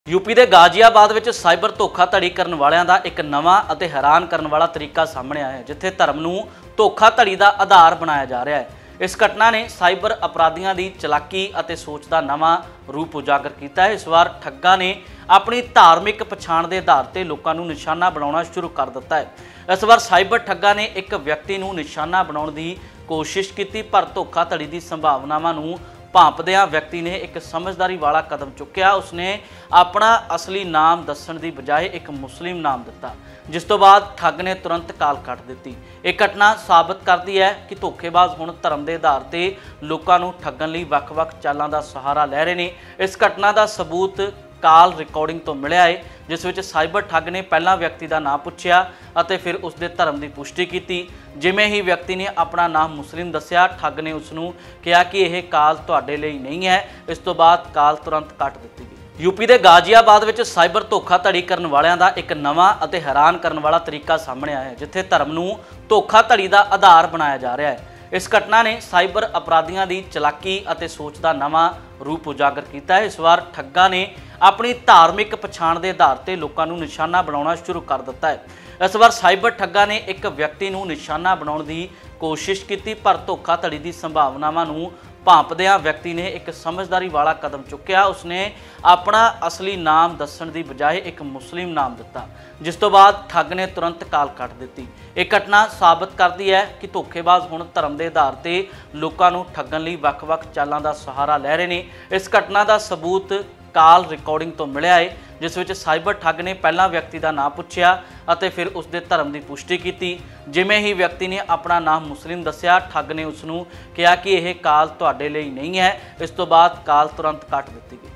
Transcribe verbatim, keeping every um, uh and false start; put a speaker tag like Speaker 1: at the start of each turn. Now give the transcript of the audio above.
Speaker 1: UP के गाजियाबाद में cyber धोखाधड़ी करने वालों का एक नवा और हैरान करने वाला तरीका सामने आया है, जिथे धर्म को धोखाधड़ी का आधार बनाया जा रहा है। इस घटना ने साइबर अपराधियों की चलाकी और सोच का नवा रूप उजागर किया है। इस बार ठग्गां ने अपनी धार्मिक पछाण के आधार पर लोगों को निशाना बनाना शुरू कर दिता है। इस बार साइबर ठग्गां ने एक व्यक्ति को निशाना बनाने की कोशिश की, पर धोखाधड़ी की संभावनावां नूं भांपदियां व्यक्ति ने एक समझदारी वाला कदम चुक्या। उसने अपना असली नाम दस्सण की बजाय एक मुस्लिम नाम दिता, जिस तो बाद ठग ने तुरंत काल कट दी। एक घटना साबित करती है कि धोखेबाज हुण धर्म के आधार पर लोगों को ठगण लई वख-वख चालां दा सहारा लै रहे ने। इस घटना का सबूत काल रिकॉर्डिंग तो मिलिया है, जिस विच साइबर ठग ने पहला व्यक्ति का नाम पूछया और फिर उसके धर्म की पुष्टि की। जिमें ही व्यक्ति ने अपना नाम मुस्लिम दस्या, ठग ने उसनूं कहा कि यह काल तुहाडे लई नहीं है। इस तो बाद काल तुरंत कट दी गई। यूपी के गाजियाबाद में साइबर धोखाधड़ी करने वालों का एक नवा और हैरान करने वाला तरीका सामने आया है, जिथे धर्म को धोखाधड़ी का आधार बनाया जा रहा है। इस घटना ने साइबर अपराधियों की चलाकी और सोच का नवा रूप उजागर किया है। इस बार ठग्गां ने अपनी धार्मिक पछाण के आधार पर लोगों को निशाना बनाना शुरू कर दिता है। इस बार साइबर ठग्गां ने एक व्यक्ति को निशाना बनाने की कोशिश की, पर धोखाधड़ी की संभावनावां नूं भांपदियां व्यक्ति ने एक समझदारी वाला कदम चुक्या। उसने अपना असली नाम दस्सण की बजाय एक मुस्लिम नाम दिता, जिस तो बाद ठग ने तुरंत काल कट दी। एक घटना साबित करती है कि धोखेबाज हुण धर्म के आधार पर लोगों को ठगण लई वख-वख चालां दा सहारा लै रहे ने। इस घटना का सबूत काल रिकॉर्डिंग तो मिलिया है, जिस विच साइबर ठग ने पहला व्यक्ति का नाम पूछया और फिर उसके धर्म की पुष्टि की। जिमें ही व्यक्ति ने अपना नाम मुस्लिम दस्या, ठग ने उसनूं कहा कि यह काल तुहाडे लई नहीं है। इस तो बाद काल तुरंत कट दी गई।